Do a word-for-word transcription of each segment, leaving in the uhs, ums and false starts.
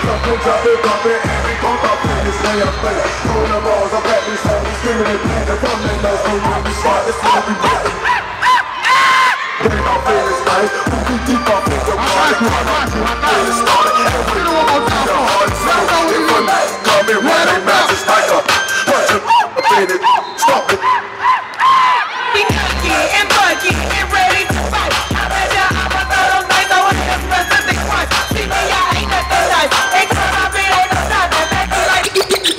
Jump it, jump it, bump it, and we pump up in this way of play. Pull the balls up at these homies, screaming and playing. The woman knows who will be smart, this will be ready. Getting off in this night, we be deep off in the water. Get it started, and we do it to the heart. So different, coming when they match us like a bunch of in it. Stop it. We knocky and buggy and ready to fight. I bet ya I'm a third of night, so I can specific one. See me, I ain't nothing nice. Ain't cause I be ain't no time that make me like.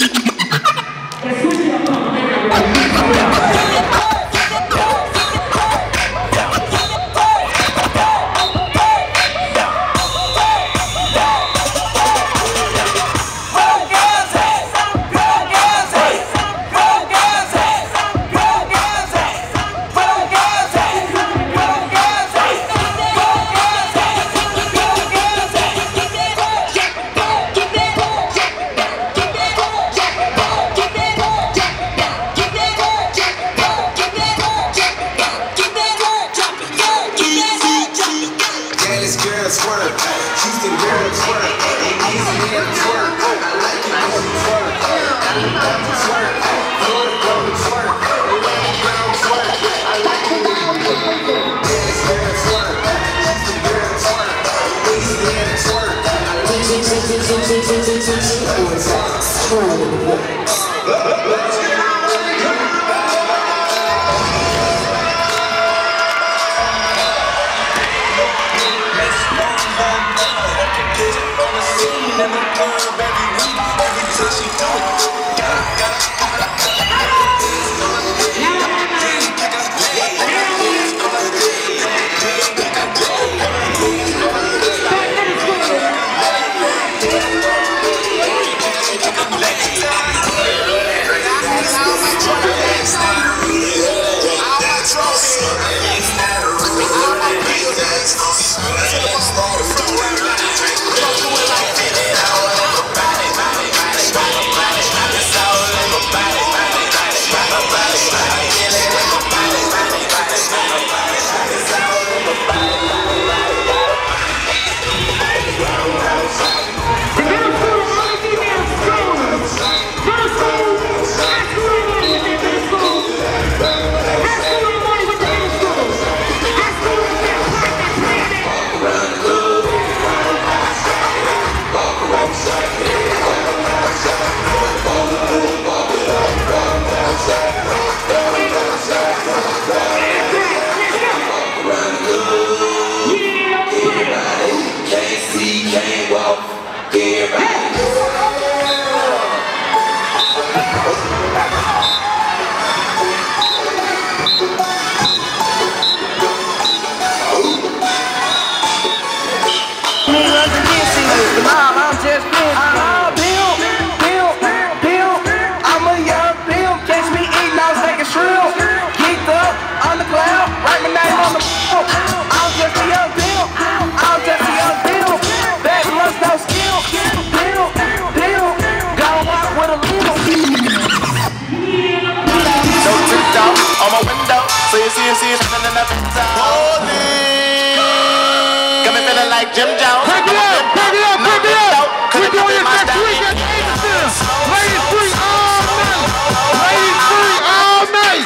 Jim Jones. Pick it up, pick it up, pick it up. We're doing it next week at Kingston. Ladies free all night. Ladies free all night.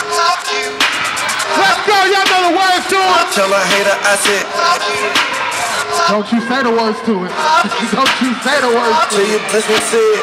Let's go, y'all know the words to it. Tell a hater I said. Don't you say the words to it. Don't you say the words to it. Till you listen to it.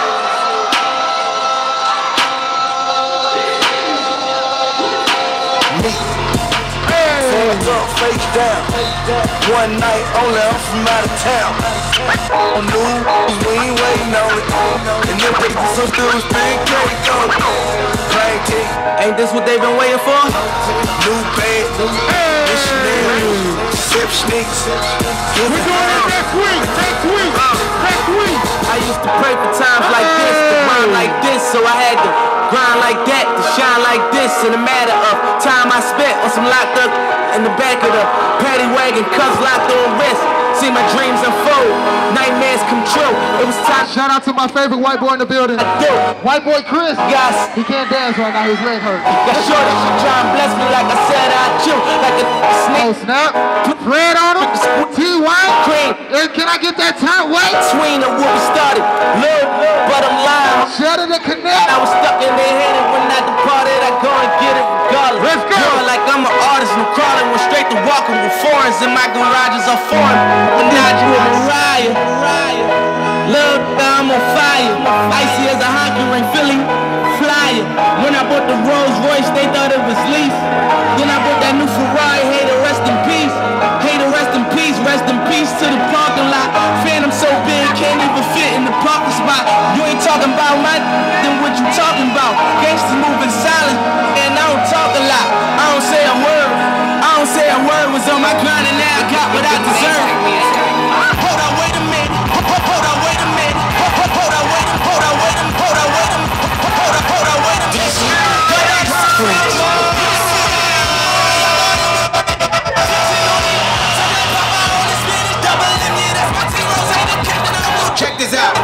Up, face down. One night only, I'm from out of town. On news, we ain't waiting on it. And if they do some dudes, big cake on it. Plain cake, ain't this what they been waiting for? New bag, missionary, sip sneaks. We're doing it next week, next week, next week. I used to pray for times like this, to run like this, so I had to grind like that, to shine like this. In a matter of time I spent on some locked up in the back of the paddy wagon, cuffs locked on wrist. See my dreams unfold, nightmares come true. It was time. Shout out to my favorite white boy in the building. White boy Chris. Yes. He can't dance right now, his leg hurt. Got shorty, she try and bless me like I said I do. Like a snake. Oh snap. Fred on him. T White. Cream. Hey, can I get that time? Wait. Between the what we started. Look, but I'm lying. Shatter the connect. I was stuck in their head and when I departed, I go and get it regardless. Let's go. Going like I'm an artist, I'm crawling, went straight to walking with foreigns in my garages are foreign. When I do a Mariah, look, I'm on fire. Icy as a hockey ring, Philly flyer. When I bought the Rolls Royce, they thought it was lease. Then I bought that new Ferrari, hey, to rest in peace. Hey, to rest in peace, rest in peace to the parking lot. Phantom so big, can't even fit in the parking spot. You ain't talking about my then what you talking about? Gangsters moving silent, and I don't talk a lot. I don't say a word, I don't say a word. Was on my grind and now I got what I deserve. Hold on, wait a minute. Hold on, wait a minute. Hold on, wait a minute. Hold on, wait a minute. Hold on, wait a minute. Hold on, hold on, wait a minute. Check this out.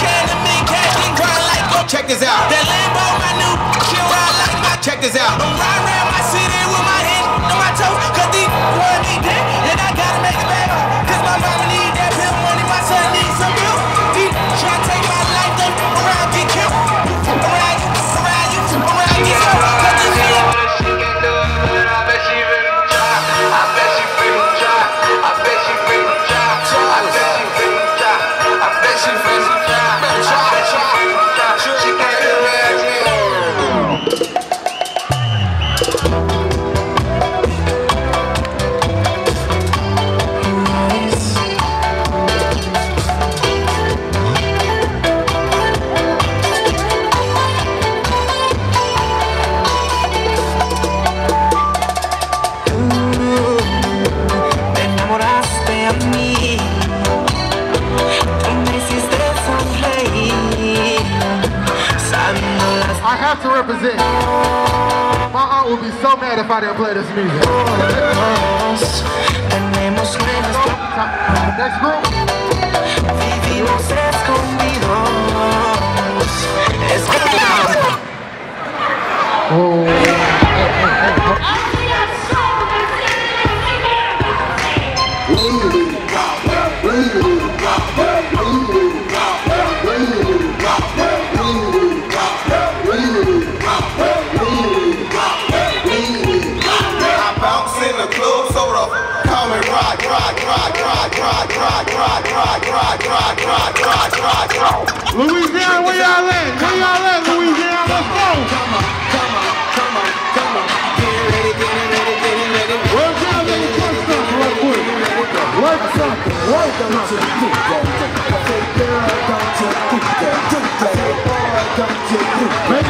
Check this out. That Lambo, my new shit ride like my. Check this out. I'm riding around my city with my hands on my toes, cause these want me dead, and I gotta make it back. Cause my mama need that pill money, my son needs some bills. Deep, try to take my life, they around get killed. Around you, around you, around you. Cause this shit. She can do it, I bet she finna try. I bet she finna try. I bet she finna try. I bet she finna try. I bet she finna try. Try, try. She can't do it. I have to represent. My aunt would be so mad if I didn't play this music. Next group. Oh. Louisiana, where y'all at? Where y'all at, Louisiana? Let's go! Come on, come on, come on, come on. Get ready, get ready, get ready. Where's y'all? Let me touch something real quick. Work something. Work something. Make